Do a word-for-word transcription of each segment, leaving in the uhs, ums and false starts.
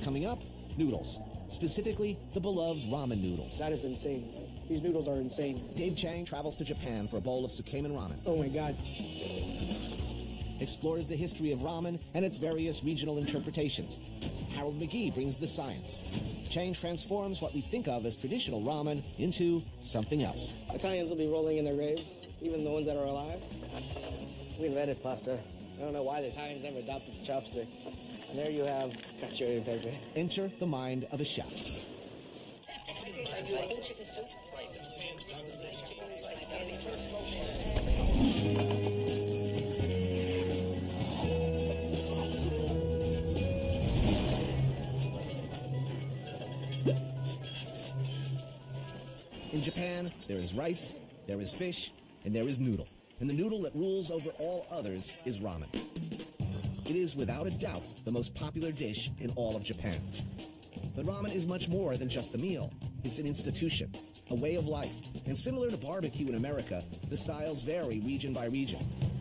Coming up, noodles. Specifically, the beloved ramen noodles. That is insane. These noodles are insane. Dave Chang travels to Japan for a bowl of Tsukemen ramen. Oh my God. Explores the history of ramen and its various regional interpretations. Harold McGee brings the science. Chang transforms what we think of as traditional ramen into something else. Italians will be rolling in their graves, even the ones that are alive. We invented pasta. I don't know why the Italians never adopted the chopstick. And there you have cacio e pepe. Enter the mind of a chef. In Japan, there is rice, there is fish, and there is noodle. And the noodle that rules over all others is ramen. It is, without a doubt, the most popular dish in all of Japan. But ramen is much more than just a meal. It's an institution, a way of life. And similar to barbecue in America, the styles vary region by region.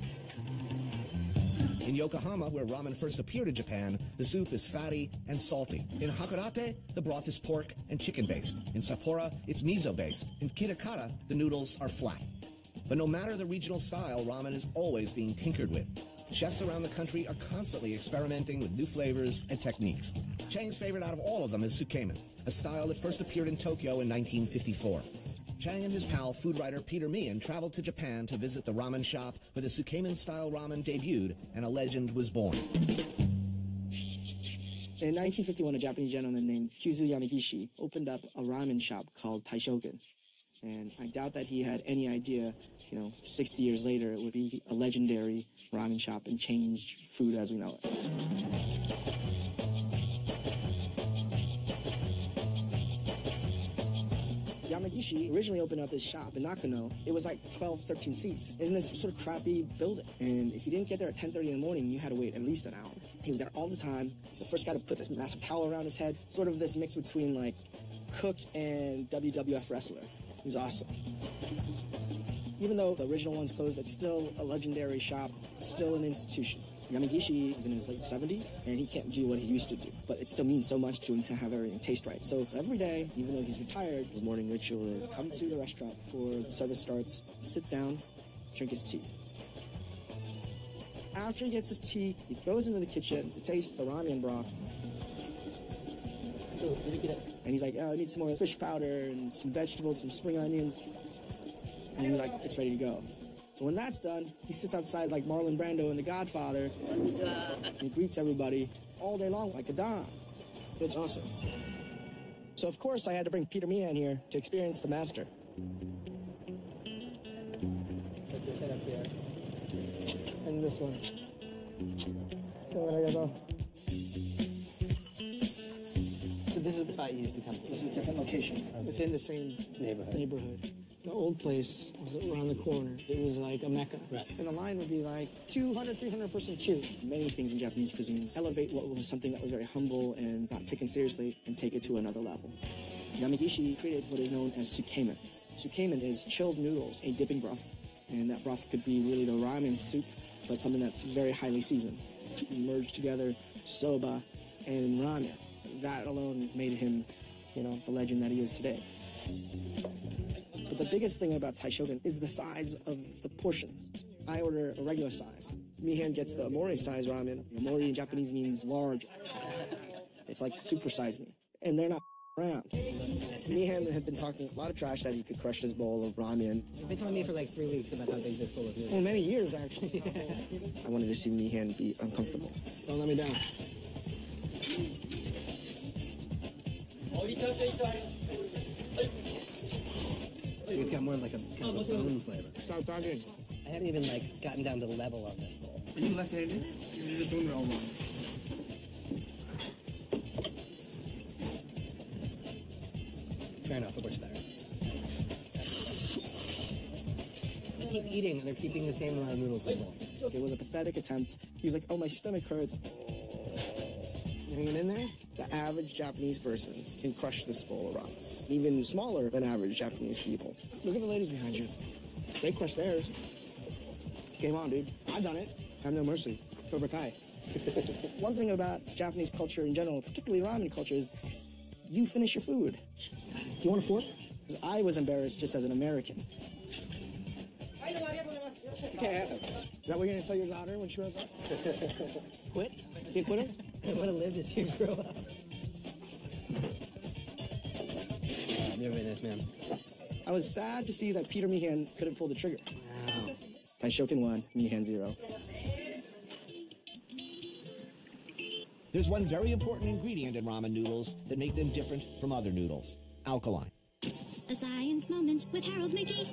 In Yokohama, where ramen first appeared in Japan, the soup is fatty and salty. In Hakodate, the broth is pork and chicken-based. In Sapporo, it's miso-based. In Kitakata, the noodles are flat. But no matter the regional style, ramen is always being tinkered with. Chefs around the country are constantly experimenting with new flavors and techniques. Chang's favorite out of all of them is Tsukemen, a style that first appeared in Tokyo in nineteen fifty-four. Chang and his pal, food writer Peter Meehan, traveled to Japan to visit the ramen shop where the Tsukemen-style ramen debuted and a legend was born. In nineteen fifty-one, a Japanese gentleman named Kyuzu Yamagishi opened up a ramen shop called Taishogun. And I doubt that he had any idea, you know, sixty years later, it would be a legendary ramen shop and change food as we know it. Yamagishi originally opened up this shop in Nakano. It was like twelve, thirteen seats in this sort of crappy building. And if you didn't get there at ten thirty in the morning, you had to wait at least an hour. He was there all the time. He's the first guy to put this massive towel around his head. Sort of this mix between like cook and W W F wrestler. He was awesome. Even though the original one's closed, it's still a legendary shop, still an institution. Yamagishi is in his late seventies, and he can't do what he used to do, but it still means so much to him to have everything taste right. So every day, even though he's retired, his morning ritual is come to the restaurant before the service starts, sit down, drink his tea. After he gets his tea, he goes into the kitchen to taste the ramen broth. And he's like, oh, I need some more fish powder and some vegetables, some spring onions. And he's like, it's ready to go. So when that's done, he sits outside like Marlon Brando in The Godfather and he greets everybody all day long like a don. It's awesome. So of course I had to bring Peter Meehan here to experience the master. Put this up here. And this one. So this is the spot you used to come to? This is a different location within the same neighborhood. neighborhood. The old place was around the corner. It was like a mecca. Right. And the line would be like two hundred, three hundred person queue. Many things in Japanese cuisine elevate what was something that was very humble and not taken seriously and take it to another level. Yamagishi created what is known as Tsukemen. Tsukemen is chilled noodles, a dipping broth. And that broth could be really the ramen soup, but something that's very highly seasoned. Merged together soba and ramen. That alone made him, you know, the legend that he is today. But the biggest thing about Taishogun is the size of the portions. I order a regular size. Meehan gets the Amori size ramen. Amori in Japanese means large. It's like super size me. And they're not around. Meehan had been talking a lot of trash that he could crush this bowl of ramen. You've been telling me for like three weeks about how big this bowl of noodles. Well, many years, actually. I wanted to see Meehan be uncomfortable. Don't let me down. It's got more like a kind of a bone flavor. Stop talking. I haven't even like gotten down to the level of this bowl. Are you left-handed? You're just doing it all wrong. Fair enough, but what's better? They keep eating, and they're keeping the same amount of noodles in the bowl. It was a pathetic attempt. He was like, oh, my stomach hurts. Hanging in there? The average Japanese person can crush this bowl of ramen. Even smaller than average Japanese people. Look at the ladies behind you. They crushed theirs. Game on, dude. I've done it. Have no mercy. Cobra Kai. One thing about Japanese culture in general, particularly ramen culture, is you finish your food. You want a fork? I was embarrassed just as an American. You can't have it. Is that what you're going to tell your daughter when she grows up? Quit? You quit her? I want to live to see her grow up. You're very nice, man. I was sad to see that Peter Meehan couldn't pull the trigger. Wow. Taishoken one, Meehan zero. There's one very important ingredient in ramen noodles that make them different from other noodles: alkaline. A science moment with Harold Mickey.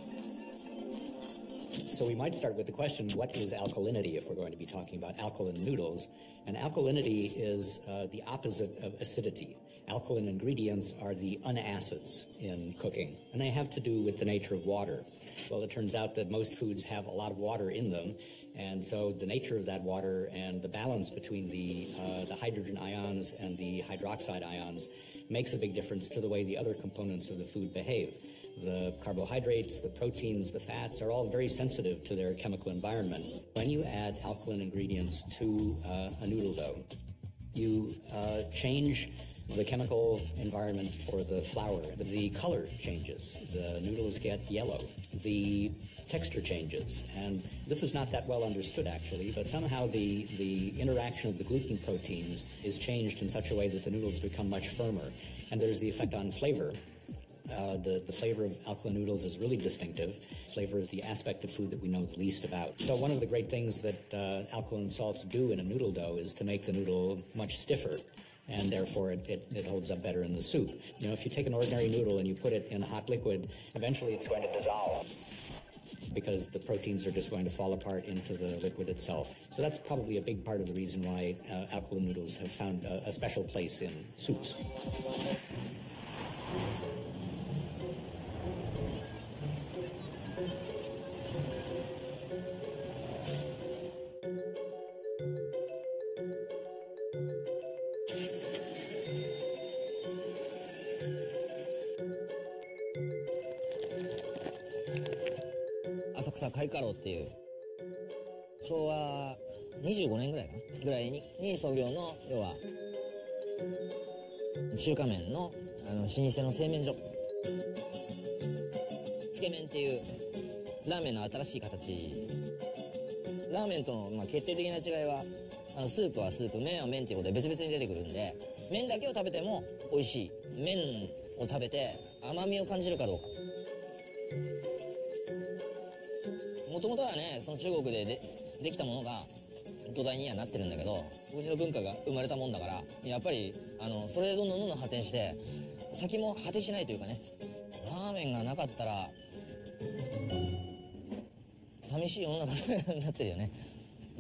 So we might start with the question, what is alkalinity if we're going to be talking about alkaline noodles? And alkalinity is uh, the opposite of acidity. Alkaline ingredients are the unacids in cooking, and they have to do with the nature of water. Well, it turns out that most foods have a lot of water in them, and so the nature of that water and the balance between the, uh, the hydrogen ions and the hydroxide ions makes a big difference to the way the other components of the food behave. The carbohydrates, the proteins, the fats are all very sensitive to their chemical environment. When you add alkaline ingredients to uh, a noodle dough, you uh, change the chemical environment for the flour. The color changes. The noodles get yellow. The texture changes. And this is not that well understood, actually, but somehow the, the interaction of the gluten proteins is changed in such a way that the noodles become much firmer. And there's the effect on flavor. Uh, the, the flavor of alkaline noodles is really distinctive. Flavor is the aspect of food that we know the least about. So one of the great things that uh, alkaline salts do in a noodle dough is to make the noodle much stiffer, and therefore it, it, it holds up better in the soup. You know, if you take an ordinary noodle and you put it in a hot liquid, eventually it's going to dissolve because the proteins are just going to fall apart into the liquid itself. So that's probably a big part of the reason why uh, alkaline noodles have found a, a special place in soups. 浅草開華楼っていう昭和にじゅうごねんぐらいかなぐらいにに創業の要は中華麺のあの老舗の製麺所つけ麺っていうラーメンの新しい形ラーメンとの、まあ、決定的な違いはあのスープはスープ麺は麺っていうことで別々に出てくるんで麺だけを食べても美味しい麺を食べて甘みを感じるかどうかもともとはねその中国で で, できたものが土台にはなってるんだけど独自の文化が生まれたもんだからやっぱりあのそれでどんどんどんどん発展して先も果てしないというかねラーメンがなかったら寂しい世の中になってるよねうん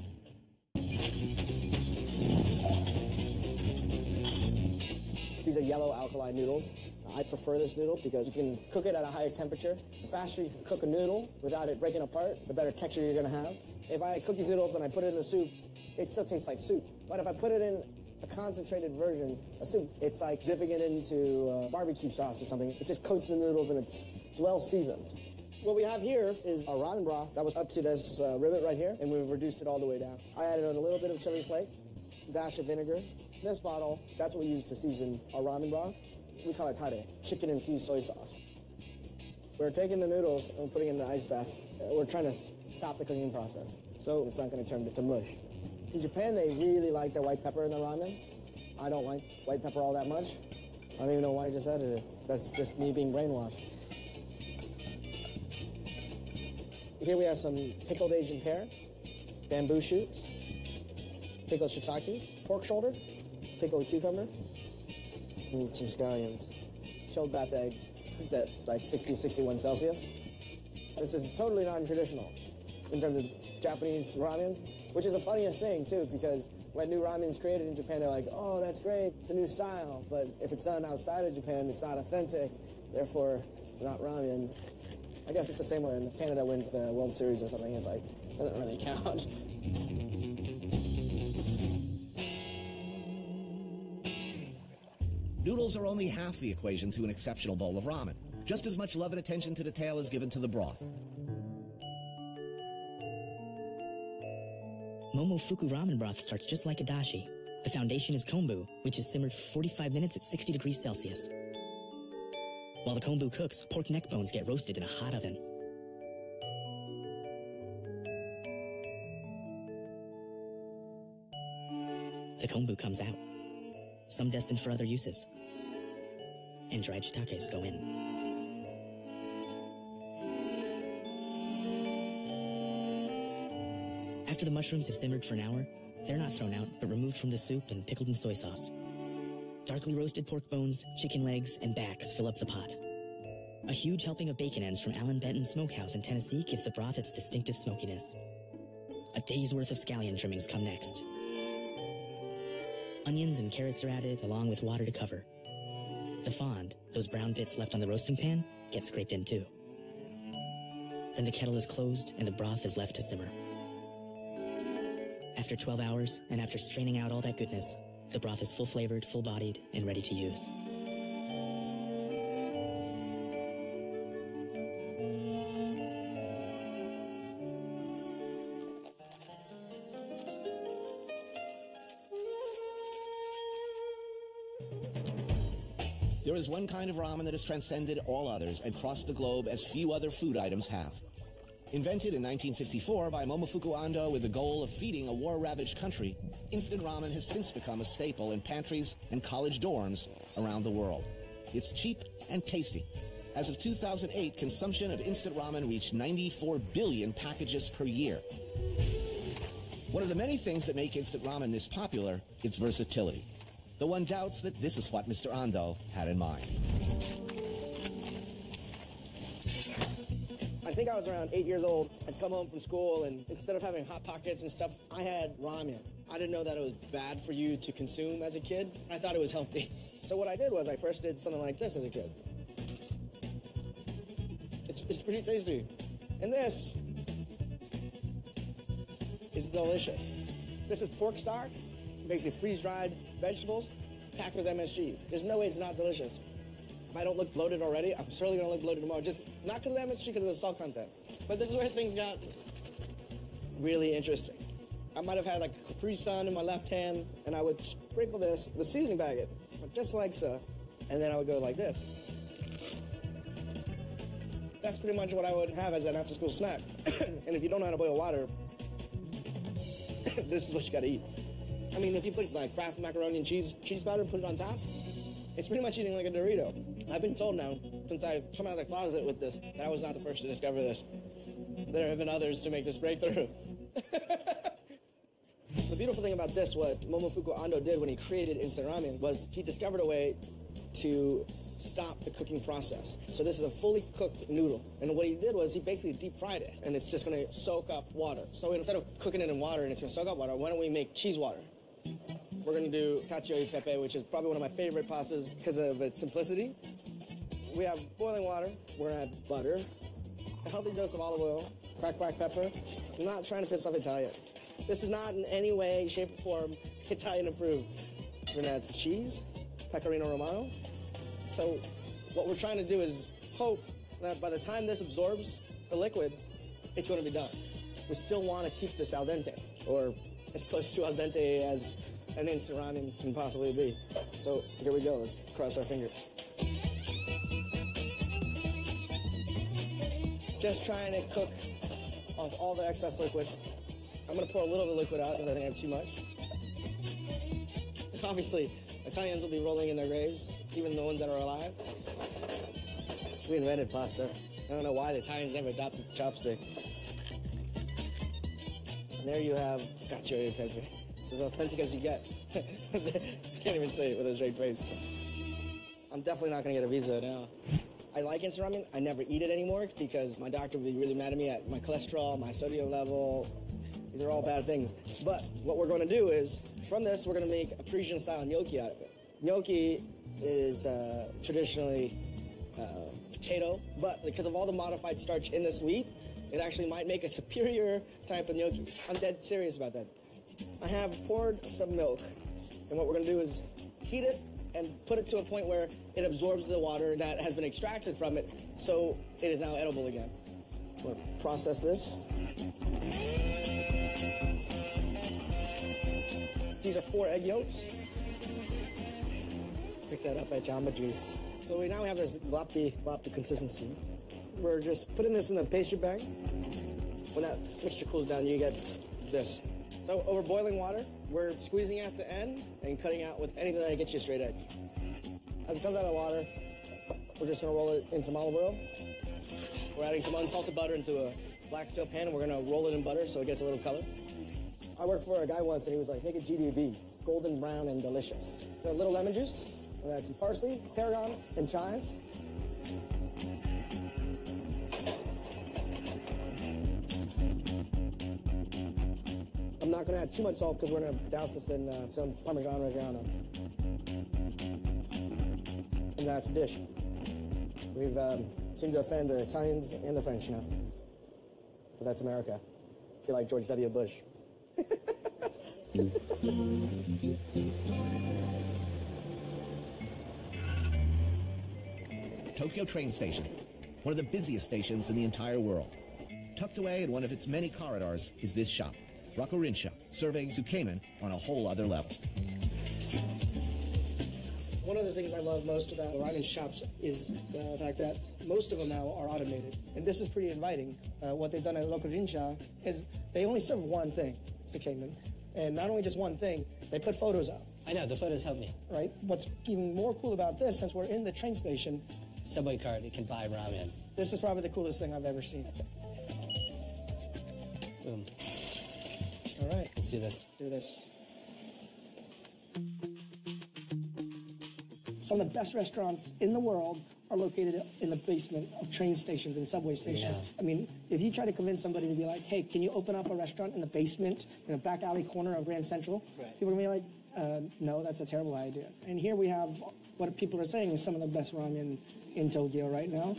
These are yellow alkaline noodles. I prefer this noodle because you can cook it at a higher temperature. The faster you can cook a noodle without it breaking apart, the better texture you're going to have. If I cook these noodles and I put it in the soup, it still tastes like soup. But if I put it in a concentrated version of soup, it's like dipping it into uh, barbecue sauce or something. It just coats the noodles and it's, it's well seasoned. What we have here is a ramen broth that was up to this uh, rivet right here, and we've reduced it all the way down. I added a little bit of chili flake, a dash of vinegar. This bottle, that's what we use to season our ramen broth. We call it tare, chicken-infused soy sauce. We're taking the noodles and putting it in the ice bath. We're trying to stop the cooking process, so it's not going to turn to mush. In Japan, they really like their white pepper in the ramen. I don't like white pepper all that much. I don't even know why I just added it. That's just me being brainwashed. Here we have some pickled Asian pear, bamboo shoots, pickled shiitake, pork shoulder, pickled cucumber, and some scallions. Chilled bath egg, cooked at like sixty, sixty-one Celsius. This is totally non-traditional in terms of Japanese ramen, which is the funniest thing too, because when new ramen is created in Japan, they're like, oh, that's great, it's a new style. But if it's done outside of Japan, it's not authentic, therefore it's not ramen. I guess it's the same when Canada wins the World Series or something, it's like, doesn't really count. Noodles are only half the equation to an exceptional bowl of ramen. Just as much love and attention to detail is given to the broth. Momofuku ramen broth starts just like a dashi. The foundation is kombu, which is simmered for forty-five minutes at sixty degrees Celsius. While the kombu cooks, pork neck bones get roasted in a hot oven. The kombu comes out, some destined for other uses, and dried shiitakes go in. After the mushrooms have simmered for an hour, they're not thrown out, but removed from the soup and pickled in soy sauce. Darkly roasted pork bones, chicken legs, and backs fill up the pot. A huge helping of bacon ends from Alan Benton Smokehouse in Tennessee gives the broth its distinctive smokiness. A day's worth of scallion trimmings come next. Onions and carrots are added, along with water to cover. The fond, those brown bits left on the roasting pan, get scraped in too. Then the kettle is closed and the broth is left to simmer. After twelve hours, and after straining out all that goodness, the broth is full-flavored, full-bodied, and ready to use. There is one kind of ramen that has transcended all others and crossed the globe as few other food items have. Invented in nineteen fifty-four by Momofuku Ando with the goal of feeding a war-ravaged country, instant ramen has since become a staple in pantries and college dorms around the world. It's cheap and tasty. As of two thousand eight, consumption of instant ramen reached ninety-four billion packages per year. One of the many things that make instant ramen this popular, its versatility. Though one doubts that this is what Mister Ando had in mind. I think I was around eight years old. I'd come home from school, and instead of having Hot Pockets and stuff, I had ramen. I didn't know that it was bad for you to consume as a kid. I thought it was healthy. So what I did was I first did something like this as a kid. It's, it's pretty tasty. And this is delicious. This is pork stock, basically freeze-dried vegetables, packed with M S G. There's no way it's not delicious. If I don't look bloated already, I'm certainly going to look bloated tomorrow. Just not because of the M S G, because of the salt content. But this is where things got really interesting. I might have had like a Capri Sun in my left hand, and I would sprinkle this, the seasoning packet, just like so, and then I would go like this. That's pretty much what I would have as an after-school snack. And if you don't know how to boil water, this is what you got to eat. I mean, if you put like Kraft macaroni and cheese cheese powder and put it on top, it's pretty much eating like a Dorito. I've been told now, since I've come out of the closet with this, that I was not the first to discover this. There have been others to make this breakthrough. The beautiful thing about this, what Momofuku Ando did when he created instant ramen, was he discovered a way to stop the cooking process. So this is a fully cooked noodle. And what he did was he basically deep fried it, and it's just going to soak up water. So instead of cooking it in water and it's going to soak up water, why don't we make cheese water? We're going to do cacio e pepe, which is probably one of my favorite pastas because of its simplicity. We have boiling water. We're going to add butter, a healthy dose of olive oil, cracked black pepper. I'm not trying to piss off Italians. This is not in any way, shape, or form Italian approved. We're going to add some cheese, pecorino romano. So what we're trying to do is hope that by the time this absorbs the liquid, it's going to be done. We still want to keep this al dente, or as close to al dente as an instant ramen can possibly be. So here we go. Let's cross our fingers. Just trying to cook off all the excess liquid. I'm going to pour a little of the liquid out because I think I have too much. Obviously, Italians will be rolling in their graves, even the ones that are alive. We invented pasta. I don't know why the Italians never adopted the chopstick. And there you have cacio e pepe. It's as authentic as you get. I can't even say it with a straight face. I'm definitely not going to get a visa now. I like instant ramen. I never eat it anymore because my doctor would be really mad at me at my cholesterol, my sodium level. These are all bad things. But what we're going to do is, from this, we're going to make a Parisian-style gnocchi out of it. Gnocchi is uh, traditionally uh, potato, but because of all the modified starch in this wheat, it actually might make a superior type of gnocchi. I'm dead serious about that. I have poured some milk, and what we're going to do is heat it and put it to a point where it absorbs the water that has been extracted from it, so it is now edible again. I'm going to process this. These are four egg yolks. Pick that up at Jamba Juice. So we now have this gloppy, gloppy consistency. We're just putting this in the pastry bag. When that mixture cools down, you get this. So over boiling water, we're squeezing at the end and cutting out with anything that gets you straight edge. As it comes out of the water, we're just gonna roll it in some olive oil. We're adding some unsalted butter into a black steel pan, and we're gonna roll it in butter so it gets a little color. I worked for a guy once, and he was like, make it G D B, golden brown and delicious. A little lemon juice, and add some parsley, tarragon, and chives. I'm not gonna add too much salt because we're gonna douse this in uh, some Parmesan Reggiano. And that's the dish. We've um, seemed to offend the Italians and the French now. But that's America. I feel like George W. Bush. Tokyo train station, one of the busiest stations in the entire world. Tucked away in one of its many corridors is this shop, Rakurinsha, serving tsukemen on a whole other level. One of the things I love most about the ramen shops is the fact that most of them now are automated. And this is pretty inviting. Uh, what they've done at Rakurinsha is they only serve one thing, tsukemen. And not only just one thing, they put photos up. I know, the photos help me. Right? What's even more cool about this, since we're in the train station, Subway card, you can buy ramen. this is probably the coolest thing I've ever seen. Boom. All right. Let's do this. Do this. Some of the best restaurants in the world are located in the basement of train stations and subway stations. Yeah. I mean, if you try to convince somebody to be like, hey, can you open up a restaurant in the basement, in a back alley corner of Grand Central? Right. People are going to be like, uh, no, that's a terrible idea. And here we have what people are saying is some of the best ramen in Tokyo right now.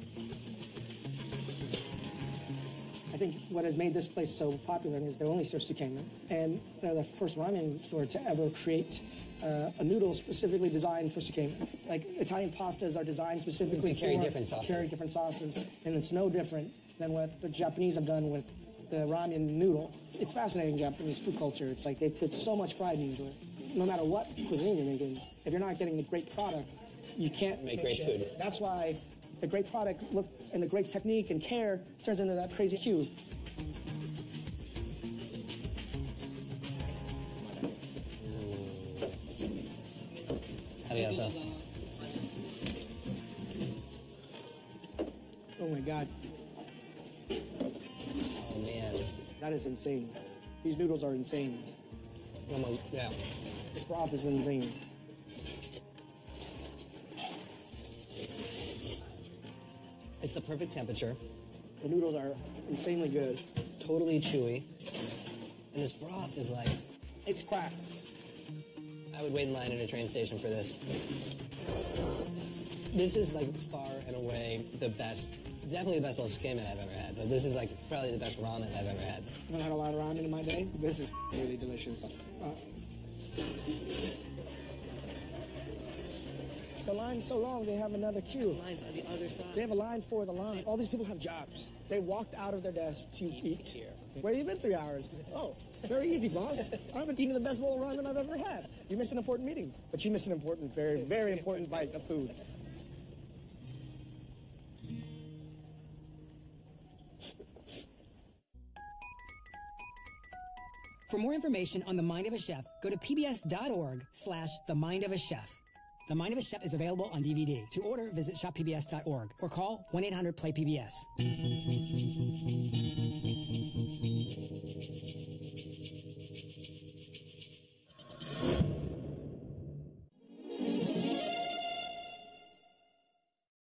I think what has made this place so popular is they only serve tsukemen, and they're the first ramen store to ever create uh, a noodle specifically designed for tsukemen. Like Italian pastas are designed specifically To carry for different sauces. carry different sauces, and it's no different than what the Japanese have done with the ramen noodle. It's fascinating, Japanese food culture. It's like they take so much pride into it. No matter what cuisine you're making, if you're not getting the great product, you can't Make make great shit. food. That's why the great product look and the great technique and care turns into that crazy cube. Arigato. Oh my God, Oh man. that is insane. These noodles are insane. Oh my, yeah. This broth is insane. It's the perfect temperature, The noodles are insanely good. totally chewy. And this broth is like, It's crack. I would wait in line at a train station for this. This is like far and away the best, definitely the best bowl of tsukemen I've ever had, but this is like probably the best ramen I've ever had. I haven't had a lot of ramen in my day. This is really delicious. Uh, the line's so long, they have another queue. Line's on the other side. They have a line for the line. All these people have jobs. They walked out of their desk to eat. here. Where have you been three hours? Oh, very easy, boss. I've been eating the best bowl of ramen I've ever had. You missed an important meeting, but you missed an important, very, very important bite of food. For more information on The Mind of a Chef, go to pbs.org slash The Mind of a Chef. The Mind of a Chef is available on D V D. To order, visit shop p b s dot org or call one eight hundred play P B S.